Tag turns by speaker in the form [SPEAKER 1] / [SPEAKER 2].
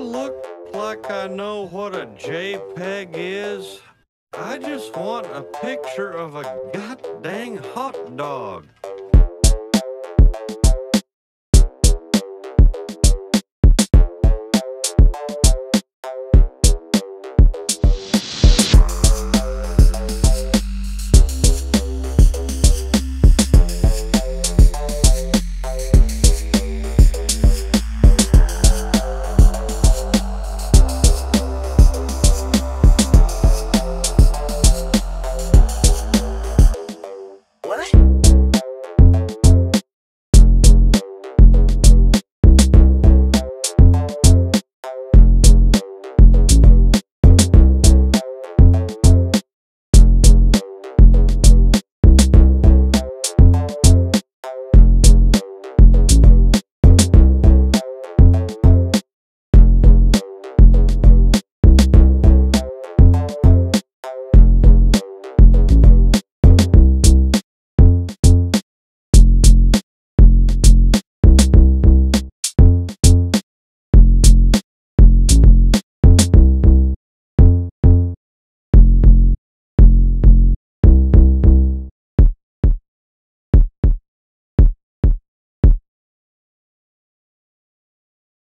[SPEAKER 1] look like I know what a JPEG is? I just want a picture of a god dang hot dog.